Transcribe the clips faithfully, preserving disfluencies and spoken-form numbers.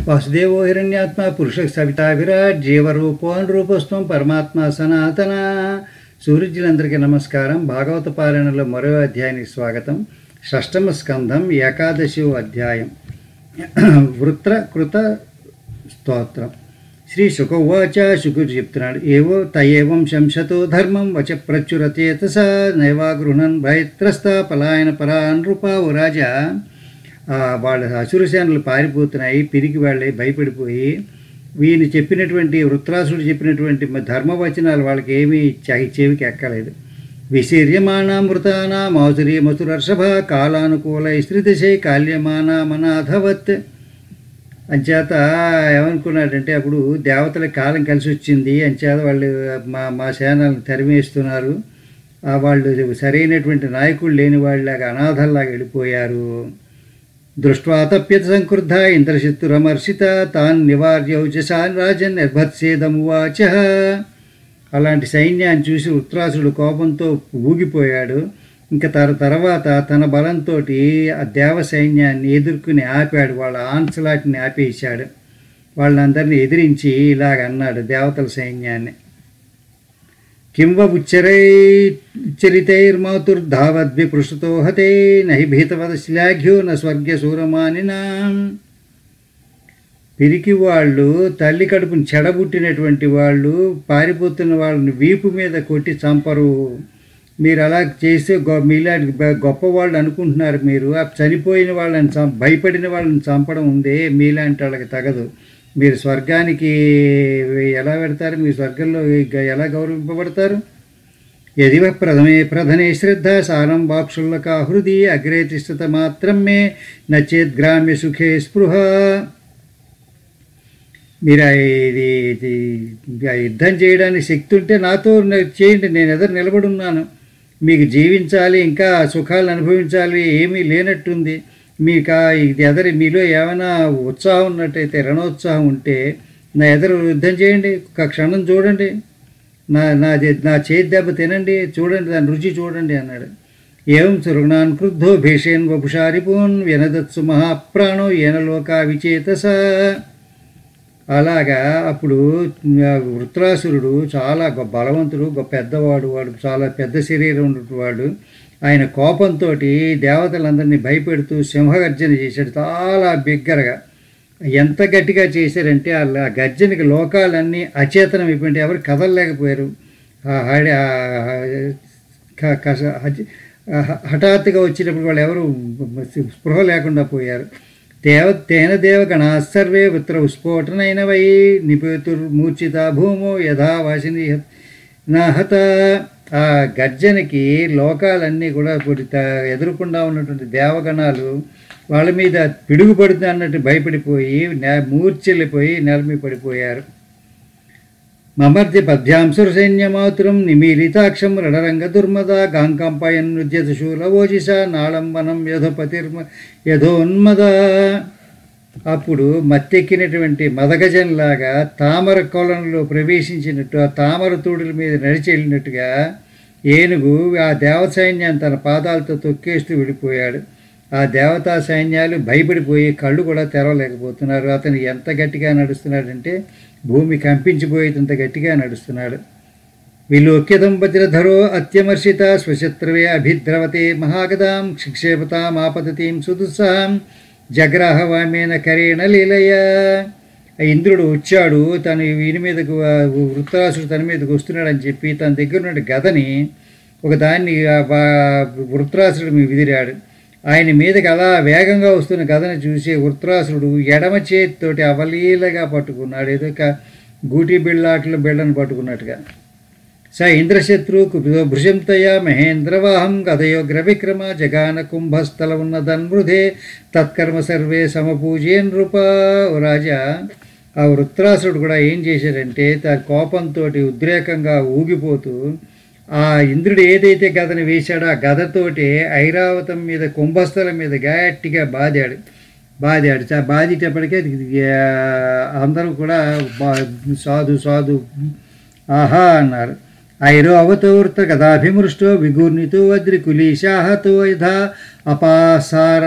వాసుదేవో హిరణ్యాత్మ పురుష సవితా విరాట్ జీవరూపోన్రూపస్వం పరమాత్మ సనాతన. సూర్యులందరికీ నమస్కారం. భాగవత పారాయణలో మరో అధ్యాయానికి స్వాగతం. షష్టమ స్కంధం ఏకాదశో అధ్యాయం. వృత్ర కృత స్తోత్రం. శ్రీ శుకవాచ శుకుడు చెప్తున్నాడు, ఏవో తయేవం శంసతో ధర్మం వచ ప్రచురచేతస నైవా గృహణన్ భయత్రస్త పలాయన పరా నృపా. ఓ రాజా, వాళ్ళ అసురసేనలు పారిపోతున్నాయి, పిరికి వాళ్ళే భయపడిపోయి వీళ్ళు చెప్పినటువంటి వృత్రాసుడు చెప్పినటువంటి ధర్మవచనాలు వాళ్ళకి ఏమీ చెవికి ఎక్కలేదు. విశీర్యమాణామృతానా మాధురీ మధురర్షభ కాలానుకూల స్త్రీదశై కాల్యమానామనాథవత్. అంచేత ఏమనుకున్నాడంటే, అప్పుడు దేవతల కాలం కలిసి వచ్చింది, అంచేత వాళ్ళు మా మా సేనలను తరిమేస్తున్నారు, వాళ్ళు సరైనటువంటి నాయకుడు లేని వాళ్ళలాగా అనాథల్లాగా వెళ్ళిపోయారు. దృష్ట్వా తప్యత సంక్రుద్ధ ఇంద్రశత్రురమర్షిత తాన్ నివార్యౌచసాన్ రాజన్ నిర్భత్సేదమువాచ. అలాంటి సైన్యాన్ని చూసి వృత్రాసుడు కోపంతో ఊగిపోయాడు. ఇంకా తర తర్వాత తన బలంతో ఆ దేవ సైన్యాన్ని ఎదుర్కొని ఆపాడు, వాళ్ళ ఆన్సలాట్ని ఆపేశాడు. వాళ్ళందరినీ ఎదిరించి ఇలాగ అన్నాడు దేవతల సైన్యాన్ని, కింవ ఉచ్చరై ఉచ్చరితైర్మాతుర్ధావద్విపృష్టతో హతే నహి భీతవద శ్లాఘ్యో న స్వర్గ్య సూరమానినా. పిరికి వాళ్ళు, తల్లి కడుపుని చెడబుట్టినటువంటి వాళ్ళు పారిపోతున్న వాళ్ళని వీపు మీద కొట్టి చంపరు. మీరు అలా చేస్తే గొ మీలాంటి గొప్పవాళ్ళు అనుకుంటున్నారు మీరు. ఆ చనిపోయిన వాళ్ళని చం భయపడిన వాళ్ళని చంపడం ఉందే, మీలాంటి వాళ్ళకి తగదు. మీరు స్వర్గానికి ఎలా పెడతారు? మీరు స్వర్గంలో ఎలా గౌరవింపబడతారు? యదివ ప్రథమే ప్రధనే శ్రద్ధ సారం వాక్షుల్లక హృది అగ్రే తిష్టత మాత్రం మే నచేత్ గ్రామ్య సుఖే స్పృహ. మీరు ఇది యుద్ధం చేయడానికి శక్తి ఉంటే నాతో చేయండి, నేను ఎదురు నిలబడున్నాను. మీకు జీవించాలి, ఇంకా సుఖాలు అనుభవించాలి ఏమీ లేనట్టుంది. మీకు ఇది ఎదరి మీలో ఏమైనా ఉత్సాహం ఉన్నట్టయితే, రణోత్సాహం ఉంటే నా ఎదురు యుద్ధం చేయండి, ఒక క్షణం చూడండి, నా నా నా చేతి దెబ్బ తినండి, చూడండి, దాని రుచి చూడండి అన్నాడు. ఏం సురుణాన్ క్రుద్ధో భీషేన్ వపుషారిపూన్ వినదత్సు మహాప్రాణో ఏనలోకా విచేతస. అలాగా అప్పుడు వృత్రాసురుడు చాలా గొప్ప బలవంతుడు, గొప్ప పెద్దవాడు, వాడు చాలా పెద్ద శరీరం ఉన్నవాడు. ఆయన కోపంతో దేవతలందరినీ భయపెడుతూ సింహగర్జన చేశాడు, చాలా బిగ్గరగా. ఎంత గట్టిగా చేశారంటే ఆ గర్జనకి లోకాలన్నీ అచేతనం అయిపోయింది, ఎవరు కదలలేకపోయారు. హఠాత్తుగా వచ్చినప్పుడు వాళ్ళు ఎవరు స్పృహ లేకుండా పోయారు. దేవ తేన దేవగణ సర్వే ఉత్తర విస్ఫోటనైనవై నిపేతుర్మూర్ఛిత భూమో యథా వాసిని నాహత. ఆ గర్జనకి లోకాలన్నీ కూడా ఎదురుకుండా ఉన్నటువంటి దేవగణాలు వాళ్ళ మీద పిడుగుపడుతుంది అన్నట్టు భయపడిపోయి మూర్ఛెల్లిపోయి నెలమి పడిపోయారు. మమర్ధ్య పద్యాంసుర సైన్యమాతురం నిమీలితాక్షం రణరంగ దుర్మద గాంకంపయన్ నృజ్యత శూలవోజిష నాళంబనం యథోపతిర్మ యథోన్మద. అప్పుడు మత్తెక్కినటువంటి మదగజంలాగా తామర కొలంలో ప్రవేశించినట్టు ఆ తామర తూడుల మీద నడిచి వెళ్ళినట్టుగా ఏనుగు ఆ దేవ సైన్యాన్ని తన పాదాలతో తొక్కేస్తూ వెళ్ళిపోయాడు. ఆ దేవతా సైన్యాలు భయపడిపోయి కళ్ళు కూడా తెరవలేకపోతున్నారు. అతను ఎంత గట్టిగా నడుస్తున్నాడంటే భూమి కంపించిపోయేంత గట్టిగా నడుస్తున్నాడు. విలోక్యతం వజ్రధరో అత్యమర్షిత స్వశత్రువే అభిద్రవతే మహాగదాం క్షిక్షేపతామాపతీం సుదుస్సాం జగ్రాహ వామేన కరేణ లీలయ. ఇంద్రుడు వచ్చాడు, తను వీని మీదకు వృత్రాసుడు తన మీదకు వస్తున్నాడని చెప్పి తన దగ్గర ఉన్న గదని ఒక దాన్ని వృత్రాసుడు మీ విదిరాడు. ఆయన మీదకి అలా వేగంగా వస్తున్న గదని చూసి వృత్రాసుడు ఎడమ చేతితోటి అవలీలగా పట్టుకున్నాడు, ఏదో గూటి బిళ్ళాట్లు బిళ్ళను పట్టుకున్నట్టుగా. స ఇంద్రశత్రు కుపితో భృశంతయా మహేంద్రవాహం గదయోగ్ర విక్రమ జగాన కుంభస్థల ఉన్నదన్మృధే తత్కర్మ సర్వే సమపూజే నృప. రాజా, ఆ వృత్రాసుడు కూడా ఏం చేశాడంటే తన కోపంతో ఉద్రేకంగా ఊగిపోతూ ఆ ఇంద్రుడు ఏదైతే గదను వేశాడో ఆ గదతోటి ఐరావతం మీద కుంభస్థలం మీద గట్టిగా బాదాడు బాదాడు చా బాదేటప్పటికే అందరూ కూడా సాధు సాధు ఆహా అన్నారు. ఐరో అవతోర్త గదాభిమృష్టో విగూర్ణితో వద్రి కులీశాహతో యథా అపాసార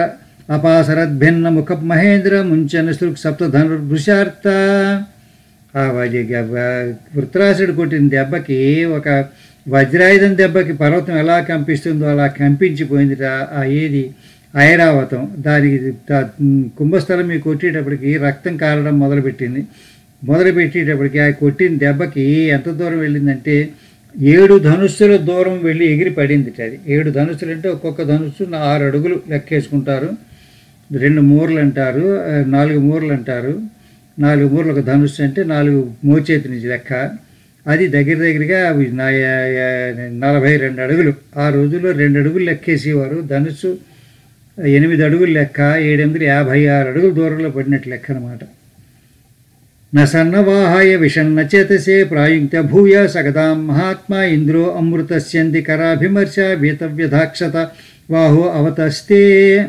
అపాసరద్భిన్న ముఖ మహేంద్ర ముంచన సృక్ సప్త ధనుర్భుషార్త. ఆ వృత్రాసుడు కొట్టిన దెబ్బకి, ఒక వజ్రాయుధం దెబ్బకి పర్వతం ఎలా కంపిస్తుందో అలా కంపించిపోయింది ఆ ఏది ఐరావతం. దానికి కుంభస్థలం మీకు కొట్టేటప్పటికి రక్తం కారడం మొదలుపెట్టింది. మొదలుపెట్టేటప్పటికి ఆ కొట్టిన దెబ్బకి ఎంత దూరం వెళ్ళిందంటే ఏడు ధనుస్సుల దూరం వెళ్ళి ఎగిరి పడింది. అది ఏడు ధనుస్సులు అంటే ఒక్కొక్క ధనుస్సు ఆరు అడుగులు లెక్కేసుకుంటారు. రెండు మూరలు అంటారు, నాలుగు మూరలు అంటారు. నాలుగు మూరలు ఒక ధనుస్సు అంటే నాలుగు మోచేతి నుంచి లెక్క. అది దగ్గర దగ్గరగా నలభై రెండు అడుగులు. ఆ రోజుల్లో రెండు అడుగులు లెక్కేసేవారు. ధనుస్సు ఎనిమిది అడుగులు లెక్క, ఏడెనిమిది యాభై ఆరు అడుగుల దూరంలో పడినట్టు లెక్క అనమాట. నసన్నవాహాయ విషన్న చేతసే ప్రాయుక్త భూయ సగదాం మహాత్మా ఇంద్రో అమృతస్యంది కరాభిమర్శ వీతవ్యధాక్షత వాహో అవతస్తే.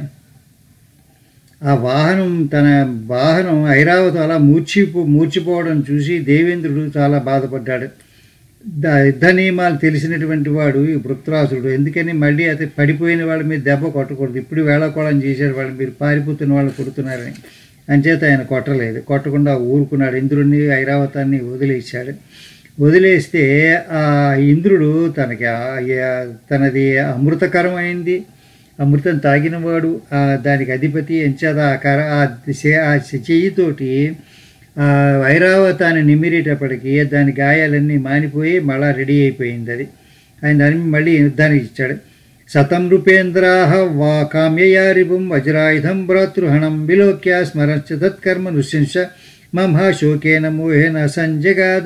ఆ వాహనం తన వాహనం ఐరావతం అలా మూర్చిపో మూర్చిపోవడం చూసి దేవేంద్రుడు చాలా బాధపడ్డాడు. యుద్ధ నియమాలు తెలిసినటువంటి వాడు ఈ వృత్రాసుడు. ఎందుకని మళ్ళీ అతను పడిపోయిన వాళ్ళ మీద దెబ్బ కొట్టకూడదు, ఇప్పుడు వేళాకోళం చేశాడు, వాళ్ళు మీరు పారిపోతున్న వాళ్ళు కొడుతున్నారని. అంచేత ఆయన కొట్టలేదు. కొట్టకుండా ఊరుకున్నాడు. ఇంద్రుడిని ఐరావతాన్ని వదిలేశాడు. వదిలేస్తే ఆ ఇంద్రుడు తనకి తనది అమృతకరం అయింది. అమృతం తాగినవాడు దానికి అధిపతి. ఎంచేత ఆ కర ఆ చెయ్యితోటి ఆ ఐరావతాన్ని నిమిరేటప్పటికీ దాని గాయాలన్నీ మానిపోయి మళ్ళా రెడీ అయిపోయింది. అది ఆయన దాన్ని మళ్ళీ యుద్ధానికి ఇచ్చాడు. శతం రూపేంద్రాహ వా కామ్యయారిపుం వజ్రాయుధం భ్రాతృహణం విలోక్య స్మరంచ తత్కర్మ నృశంస మమ శోకేన మోహేన సంజగాద.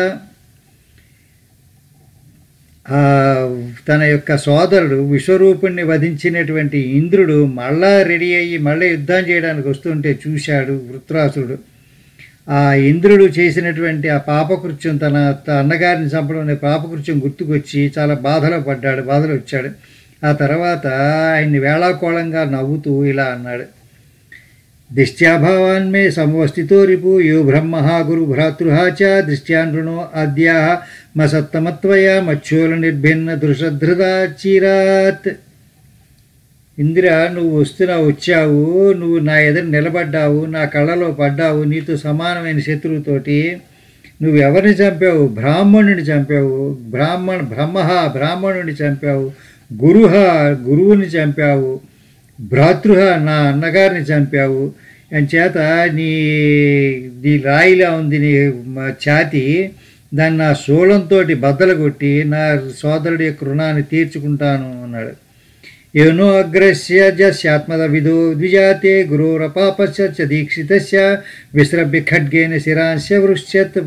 తన యొక్క సోదరుడు విశ్వరూపుణ్ణి వధించినటువంటి ఇంద్రుడు మళ్ళా రెడీ అయ్యి మళ్ళీ యుద్ధం చేయడానికి వస్తుంటే చూశాడు వృత్రాసురుడు. ఆ ఇంద్రుడు చేసినటువంటి ఆ పాపకృత్యం, తన అన్నగారిని చంపడం అనే పాపకృత్యం గుర్తుకొచ్చి చాలా బాధలో పడ్డాడు, బాధలు వచ్చాడు. ఆ తర్వాత ఆయన్ని వేళాకోళంగా నవ్వుతూ ఇలా అన్నాడు. దిష్ట్యాభావాన్మే సమవస్థితో రిపు యో బ్రహ్మ గురు భ్రాతృహ చ దృష్ట్యానృణో అద్యా మసత్తమత్వయ మచ్చోల నిర్భిన్న దృషధృదా చీరాత్. ఇందిర, నువ్వు వస్తున్నా వచ్చావు, నువ్వు నా ఎదురు నిలబడ్డావు, నా కళ్ళలో పడ్డావు. నీతో సమానమైన శత్రువుతోటి నువ్వు ఎవరిని చంపావు? బ్రాహ్మణుని చంపావు. బ్రాహ్మణ బ్రహ్మ బ్రాహ్మణుని చంపావు. గురుహ గురువుని చంపావు. భ్రాతృహ నా అన్నగారిని చంపావు. అంచేత నీ నీ రాయిలా ఉంది నీ ఛాతి, దాన్ని నా శూలంతో బద్దలు కొట్టి నా సోదరుడి యొక్క రుణాన్ని తీర్చుకుంటాను అన్నాడు. ఏనో అగ్రస్య జస్యాత్మద విదో ద్విజాతే గురోరపాపస్య చ దీక్షితస్య విస్రభ్య ఖడ్గేన శిరాంశ వృశ్చత్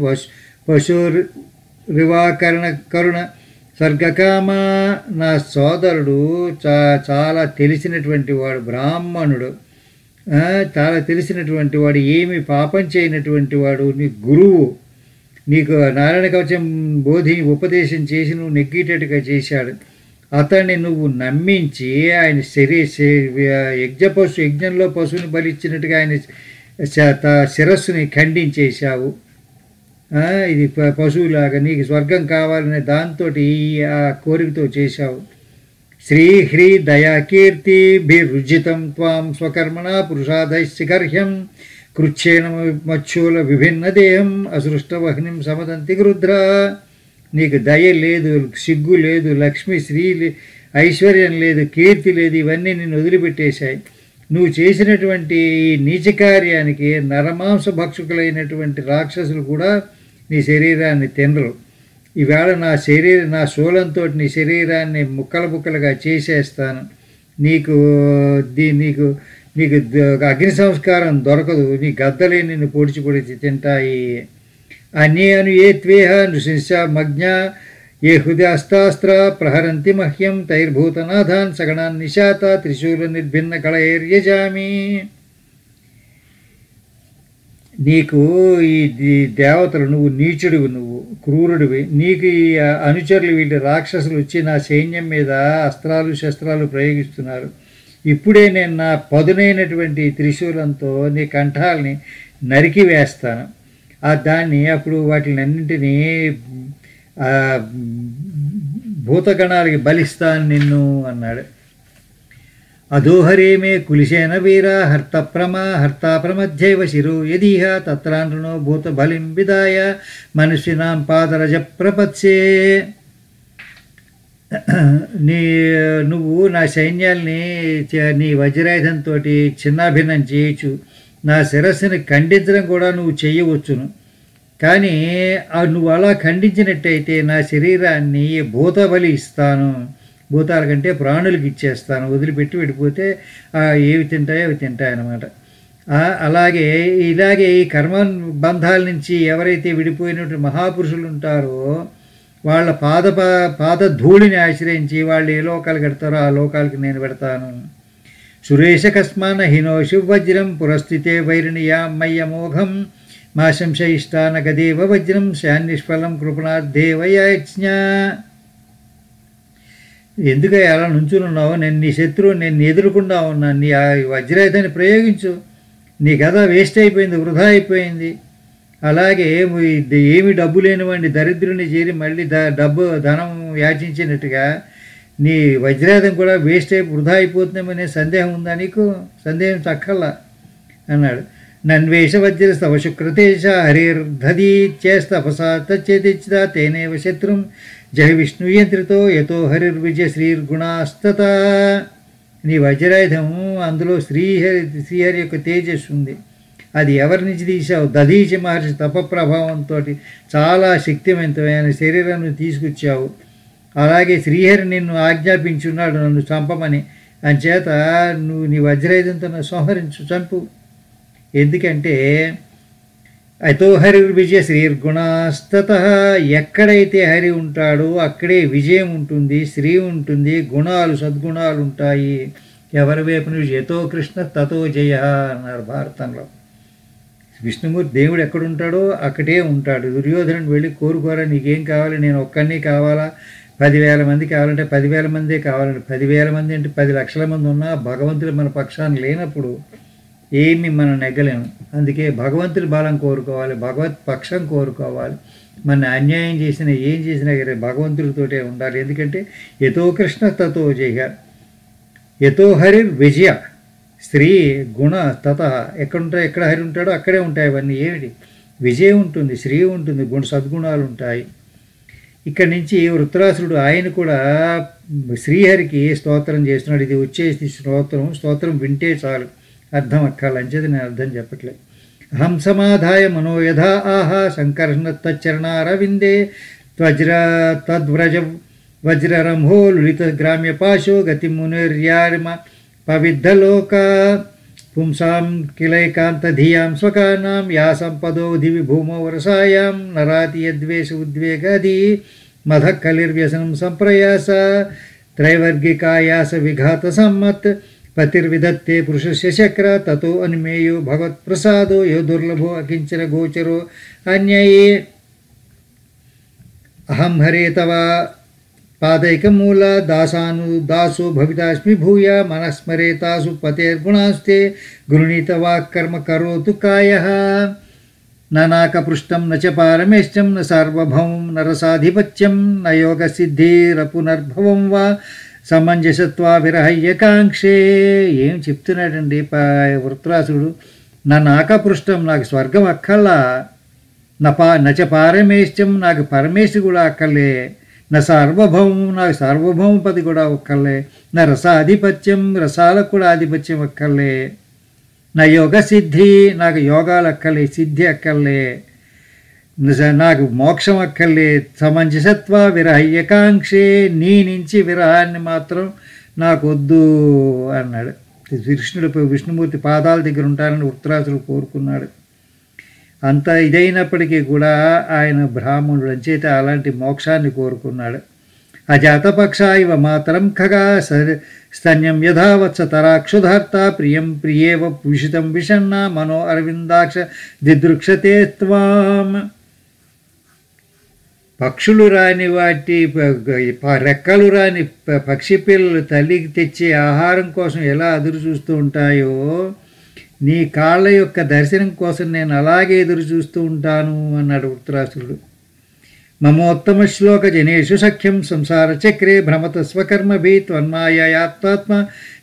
పశురివాకరణ కరుణ స్వర్గకామ. నా సోదరుడు చా చాలా తెలిసినటువంటి వాడు, బ్రాహ్మణుడు, చాలా తెలిసినటువంటి వాడు, ఏమి పాపం చేయనటువంటి వాడు, నీ గురువు, నీకు నారాయణ కవచం బోధి ఉపదేశం చేసి నువ్వు నెగ్గేటట్టుగా చేశాడు. అతన్ని నువ్వు నమ్మించి ఆయన శరీ యజ్ఞ పశు యజ్ఞంలో పశువుని బలిచ్చినట్టుగా ఆయన శిరస్సుని ఖండించేశావు. ఇది పశువులాగా నీకు స్వర్గం కావాలనే దాంతో ఆ కోరికతో చేశావు. శ్రీహ్రీ దయాకీర్తిభిరుజితం త్వాం స్వకర్మణ పురుషాదైశ్చిగర్హ్యం కృచ్ఛేన మచ్చూల విభిన్న దేహం అసృష్టవహ్నిం సమదంతి గృధ్ర. నీకు దయ లేదు, సిగ్గు లేదు, లక్ష్మి శ్రీ ఐశ్వర్యం లేదు, కీర్తి లేదు, ఇవన్నీ నిన్ను వదిలిపెట్టేశాయి. నువ్వు చేసినటువంటి ఈ నీచ కార్యానికి నరమాంస భక్షకులైనటువంటి రాక్షసులు కూడా నీ శరీరాన్ని తినరు. ఈవేళ నా శరీర నా శూలంతో నీ శరీరాన్ని ముక్కలు ముక్కలుగా చేసేస్తాను. నీకు దీ నీకు నీకు అగ్ని సంస్కారం దొరకదు. నీ గద్దలే నిన్ను పొడిచి పొడిచి తింటాయి. అన్యే అను ఏ త్వేహ నృశంస మజ్ఞ ఏ హృదయాస్తాస్త్ర ప్రహరంతి మహ్యం తైర్భూతనాథాన్ సగణాన్ నిశాత త్రిశూల నిర్భిన్న కళైర్యజామి. నీకు ఈ దేవతలు, నువ్వు నీచుడివి, నువ్వు క్రూరుడివి. నీకు ఈ అనుచరులు వీళ్ళు రాక్షసులు వచ్చి నా సైన్యం మీద అస్త్రాలు శస్త్రాలు ప్రయోగిస్తున్నారు. ఇప్పుడే నేను నా పదునైనటువంటి త్రిశూలంతో నీ కంఠాలని నరికి వేస్తాను. ఆ దాన్ని అప్పుడు వాటిని అన్నింటినీ భూతగణాలకి బలిస్తాను నిన్ను అన్నాడు. అదోహరే మే కులిశేన వీర హర్త ప్రమ హర్తా ప్రమధ్యైవ శిరో యదీహ తత్రాండ్రునో భూత బలిం విదాయ మనుష్యనాం పాదరజ ప్రపత్సే. నీ నువ్వు నా సైన్యాల్ని నీ వజ్రాయుధంతో చిన్నాభిన్నం చేయొచ్చు, నా శిరస్సుని ఖండించడం కూడా నువ్వు చేయవచ్చును. కానీ నువ్వు అలా ఖండించినట్టయితే నా శరీరాన్ని భూతబలి ఇస్తాను, భూతాల కంటే ప్రాణులకి ఇచ్చేస్తాను, వదిలిపెట్టి వెళ్ళిపోతే ఏవి తింటాయో అవి తింటాయన్నమాట. అలాగే ఇలాగే ఈ కర్మ బంధాల నుంచి ఎవరైతే విడిపోయినటువంటి మహాపురుషులు ఉంటారో వాళ్ళ పాద పాద ధూళిని ఆశ్రయించి వాళ్ళు ఏ లోకాలు కడతారో ఆ లోకాలకి నేను పెడతాను. సురేష కస్మాన హినో శివవజ్రం పురస్థితే వైరిణియా మయ్యమోఘం మా సంశయిష్టాన గదేవ వజ్రం శాన్నిష్ఫలం కృపణార్థేవయజ్ఞ. ఎందుకు అలా నుంచునున్నావు? నేను నీ శత్రువు, నేను ఎదురుకుండా ఉన్నాను, నీ ఆ వజ్రాయుధాన్ని ప్రయోగించు, నీ గద వేస్ట్ అయిపోయింది, వృధా అయిపోయింది. అలాగే ఏమి డబ్బు లేనివ్వండి దరిద్రుని చేరి మళ్ళీ ద డబ్బు ధనం యాచించినట్టుగా నీ వజ్రాయుధం కూడా వేస్ట్ అయి వృధా అయిపోతుందేమనే సందేహం ఉందా నీకు? సందేహం చక్కల్లా అన్నాడు. నన్వేష వజ్రస్తవ శుక్రతేజ హరిర్ధదీ చేస్తపసా తచ్చేతిచ్చిదా తేనేవ శత్రుం జయ విష్ణుయంత్రితో యతో హరిర్విజయ శ్రీర్గుణాస్తత. నీ వజ్రాయుధము అందులో శ్రీహరి శ్రీహరి యొక్క తేజస్సు ఉంది. అది ఎవరి నుంచి తీసావు? దధీచి మహర్షి తప ప్రభావంతో చాలా శక్తివంతమైన శరీరాన్ని తీసుకొచ్చావు. అలాగే శ్రీహరి నిన్ను ఆజ్ఞాపించున్నాడు నన్ను చంపమని. అంచేత నువ్వు నీ వజ్రాయుధంతో నన్ను సంహరించు, చంపు. ఎందుకంటే అతో హరి విజయ శ్రీర్గుణాస్తత. ఎక్కడైతే హరి ఉంటాడో అక్కడే విజయం ఉంటుంది, శ్రీ ఉంటుంది, గుణాలు సద్గుణాలు ఉంటాయి. ఎవరి వైపు నుంచి యతో కృష్ణ తతో జయ అన్నారు భారతంలో. విష్ణుమూర్తి దేవుడు ఎక్కడుంటాడో అక్కడే ఉంటాడు. దుర్యోధనుడు వెళ్ళి కోరుకోరా నీకేం కావాలి, నేను ఒక్కడిని కావాలా, పదివేల మంది కావాలంటే పదివేల మందే కావాలంటే పదివేల మంది అంటే పది లక్షల మంది ఉన్నా భగవంతుడు మన పక్షాన్ని లేనప్పుడు ఏమి మనం నెగ్గలేము. అందుకే భగవంతుడి బలం కోరుకోవాలి, భగవత్ పక్షం కోరుకోవాలి. మన అన్యాయం చేసినా ఏం చేసినా కానీ భగవంతుడితోటే ఉండాలి. ఎందుకంటే యతో కృష్ణ తతో జయ, యతో హరి విజయ స్త్రీ గుణ తత. ఎక్కడుంటాయి, ఎక్కడ హరి ఉంటాడో అక్కడే ఉంటాయి అవన్నీ. ఏమిటి విజయం ఉంటుంది, శ్రీ ఉంటుంది, గుణ సద్గుణాలు ఉంటాయి. ఇక్కడి నుంచి వృత్రాసురుడు ఆయన కూడా శ్రీహరికి స్తోత్రం చేస్తున్నాడు. ఇది వచ్చేసి స్తోత్రం, స్తోత్రం వింటే చాలు, అర్థం అక్కాలంచేది నేను అర్థం చెప్పట్లేదు. అహం సమాధాయ మనోయథా ఆహా సంకర్షణ తచ్చరణారవిందే త్వజ్ర తద్వ్రజ వజ్రరంహో లులిత గ్రామ్య పాశో గతి మునిర్యామ పవిద్ధలోక పుంసాం కిలైకాంత ధియాం స్వకానాం యా సంపదో దివి భూమో వరసాయాం నరాతి యద్వేష ఉద్వేగాది మధ కలిర్వ్యసనం సంప్రయాస త్రైవర్గికాయాస విఘాత సమ్మత్ పతిర్విధత్తే పురుషస్య చక్ర తతో అనిమేయో భగవత్ప్రసాదో యో దుర్లభో అకించన గోచరో అన్యయే. అహం హరే తవ పాదైకమూల దాసాను దాసో భవితాస్మి భూయ మనస్మరేతాసు పతేర్గుణాస్తే గృణీత వాక్కర్మ కరోతు కాయః. నానాకపృష్టం న చ పారమేష్టం న సార్వభౌమం నరసాధిపత్యం న యోగసిద్ధిరపునర్భవం వా సమంజసత్వా విరహయ్యకాంక్షే. ఏం చెప్తున్నాడండి వృత్రాసుడు? నా నాకపృష్టం, నాకు స్వర్గం అక్కల్లా, నా పా నచ పారమేష్టం, నాకు పరమేశ్వరు కూడా అక్కర్లే, నా సార్వభౌమం, నాకు సార్వభౌమపతి కూడా ఒక్కర్లే, నా రసాధిపత్యం, రసాలకు కూడా ఆధిపత్యం అక్కర్లే, నా యోగ సిద్ధి, నాకు యోగాలు అక్కర్లే, సిద్ధి అక్కర్లే, నాకు మోక్షం అక్కర్లే, సమంజసత్వ విరహయ్యకాంక్షే, నీ నుంచి విరహాన్ని మాత్రం నాకు వద్దు అన్నాడు. కృష్ణుడు విష్ణుమూర్తి పాదాల దగ్గర ఉంటానని వృత్రాసుడు కోరుకున్నాడు. అంత ఇదైనప్పటికీ కూడా ఆయన బ్రాహ్మణుడు అంచేత అలాంటి మోక్షాన్ని కోరుకున్నాడు. అజాతపక్ష ఇవ మాతరం ఖగా స్తన్యం యథావత్స తరాక్షుధార్త ప్రియం ప్రియేవ విషితం విషన్న మనో అరవిందాక్ష దిదృక్షతే త్వాం. పక్షులు రాని వాటి రెక్కలు రాని పక్షి పిల్లలు తల్లికి తెచ్చే ఆహారం కోసం ఎలా ఎదురు చూస్తూ ఉంటాయో నీ కాళ్ళ యొక్క దర్శనం కోసం నేను అలాగే ఎదురు చూస్తూ ఉంటాను అన్నాడు వృత్రాసురుడు. మమోత్తమ శ్లోక జనేషు సఖ్యం సంసార చక్రే భ్రమత స్వకర్మభి త్వన్మాయాత్మాత్మ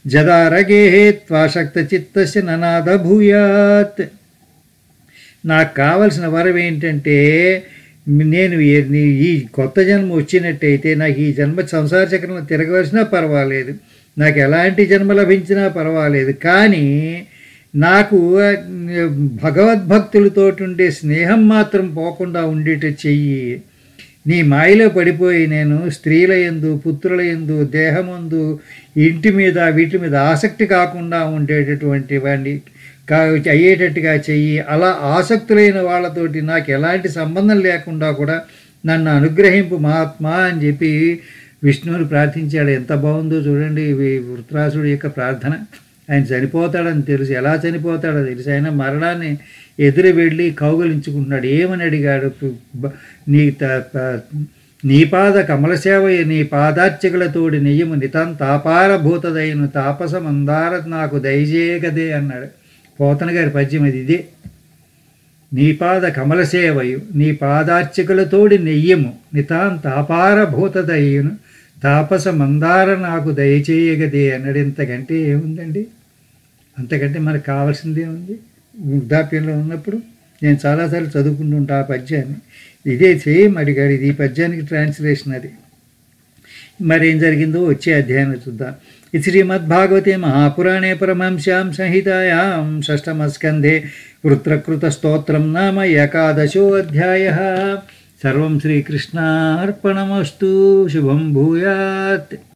జదారగేహే త్వాశక్త చిత్తస్య ననాద భూయాత్. నాకు కావలసిన వరం ఏంటంటే నేను ఈ కొత్త జన్మ వచ్చినట్టయితే నాకు ఈ జన్మ సంసార చక్రంలో తిరగవలసినా పర్వాలేదు, నాకు ఎలాంటి జన్మ లభించినా పర్వాలేదు, కానీ నాకు భగవద్భక్తులతో ఉండే స్నేహం మాత్రం పోకుండా ఉండేట చెయ్యి. నీ మాయలో పడిపోయి నేను స్త్రీల యందు, పుత్రుల యందు, దేహమందు, ఇంటి మీద, వీటి మీద ఆసక్తి కాకుండా ఉండేటటువంటి వాడిని కా అయ్యేటట్టుగా చెయ్యి. అలా ఆసక్తులైన వాళ్ళతోటి నాకు ఎలాంటి సంబంధం లేకుండా కూడా నన్ను అనుగ్రహింపు మహాత్మా అని చెప్పి విష్ణువుని ప్రార్థించాడు. ఎంత బాగుందో చూడండి వృత్రాసుడి యొక్క ప్రార్థన. ఆయన చనిపోతాడని తెలుసు, ఎలా చనిపోతాడో తెలుసు, ఆయన మరణాన్ని ఎదురు వెళ్ళి కౌగలించుకుంటున్నాడు. ఏమని అడిగాడు? నీ నీ పాద కమలసేవయ నీ పాదార్చకులతోడి నెయ్యము నితం తాపారభూతదైన తాపస మందార నాకు దయచేయగదే అన్నాడు. పోతన గారి పద్యం అది ఇదే. నీ పాద కమలసేవయు నీ పాదార్చకులతోడి నెయ్యము నితాం తాపారభూతదయ్యును తాపస మందార నాకు దయచేయగదే అన్నాడు. ఇంతకంటే ఏముందండి? అంతకంటే మనకు కావాల్సిందే ఉంది. వృద్ధాప్యంలో ఉన్నప్పుడు నేను చాలాసార్లు చదువుకుంటుంటా ఆ పద్యాన్ని. ఇదే సేమ్ అడిగాడు. ఇది ఈ పద్యానికి ట్రాన్స్లేషన్ అది. మరేం జరిగిందో వచ్చే అధ్యాయంలో చూద్దాం. ఇది శ్రీమద్భాగవతే మహాపురాణే పరమహంస్యాం సంహితాయాం షష్టమస్కంధే వృత్రకృత స్తోత్రం నామ ఏకాదశో అధ్యాయః. సర్వం శ్రీకృష్ణార్పణమస్తు. శుభం భూయాత్.